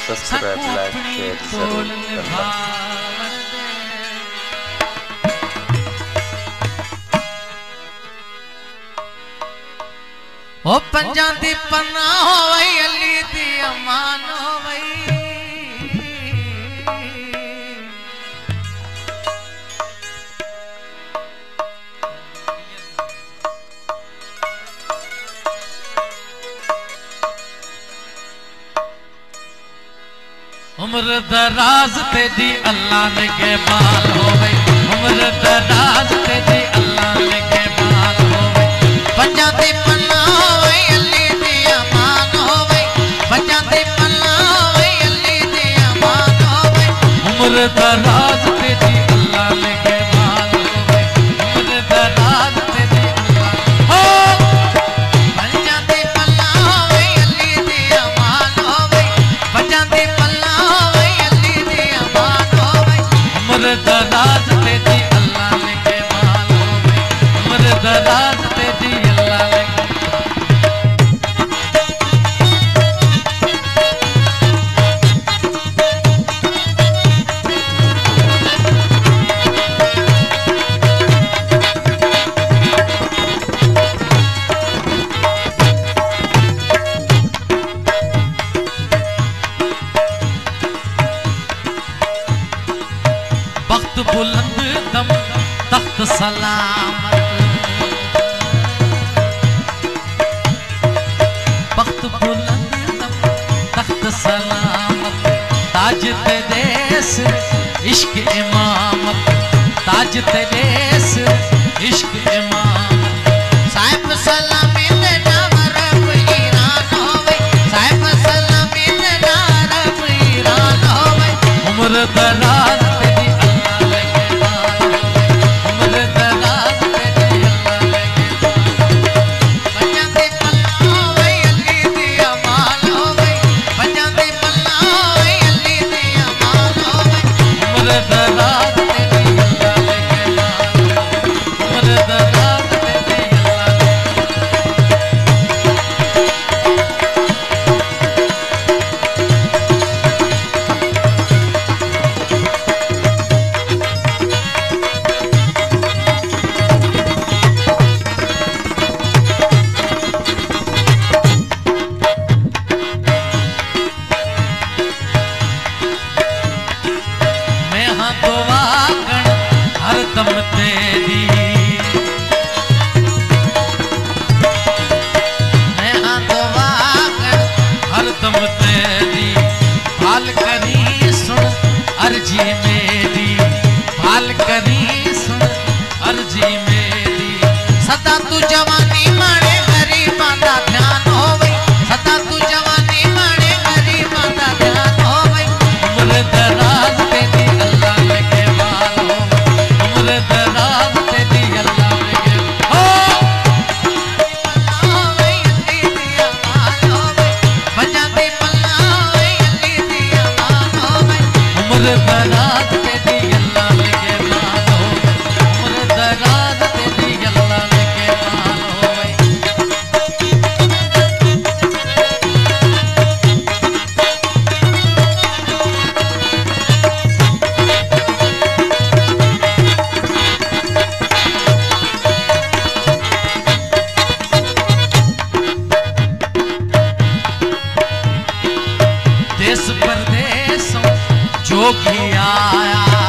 Subscribe like share जरूर करना। ओ पंजा दी पन्ना होवई अली दी अमान होवई उम्र दराज तेजी अल्लाह ने के बाल होवई उम्र दराज तेजी अल्लाह ने के बाल होवई पंजा दी पन्ना होवई अली दी अमान होवई पंजा दी पन्ना होवई अली दी अमान होवई उम्र दराज तेजी अल्लाह ने के बाल होवई उम्र दराज तेजी अल्लाह हो पंजा दी पन्ना होवई अली दी अमान होवई पंजा दी पन्ना होवई अली दी अमान होवई उम्र दराज तेजी अल्लाह ने के बाल होवई उम्र दराज तेजी अल्लाह ने वक्त बुलंद दम तख्त सलामत वक्त बुलंद दम तख्त सलामत ताज तेरेस इश्क इमामत ताज तेरेस इश्क इमामत साहिब सलामी दे नाम रब ईरान होवे साहिब सलामी दे नाम रब ईरान होवे उम्र दराज दम तेरी मैं हाँ दुआ कर हर दम तेरी भाल करी सुन अर्जी मेरी भाल करी सुन अर्जी मेरी सदा तू जवानी माने गरीबां दा ध्यान होवे सदा तू जवानी माने गरीबां दा ध्यान होवे उम्र दराज तेरी अल्लाह ने के बाल होवे उम्र दराज तेरी अल्लाह ने के हो होवे अली दी अमान होवे पंजा दी पन्ना होवे अली दी अमान होवे उम्र दराज तेरी अल्लाह ने के बाल होवे उम्र दराज तेरी अल्लाह ने के बाल होवे देश परदेशों जोगी आया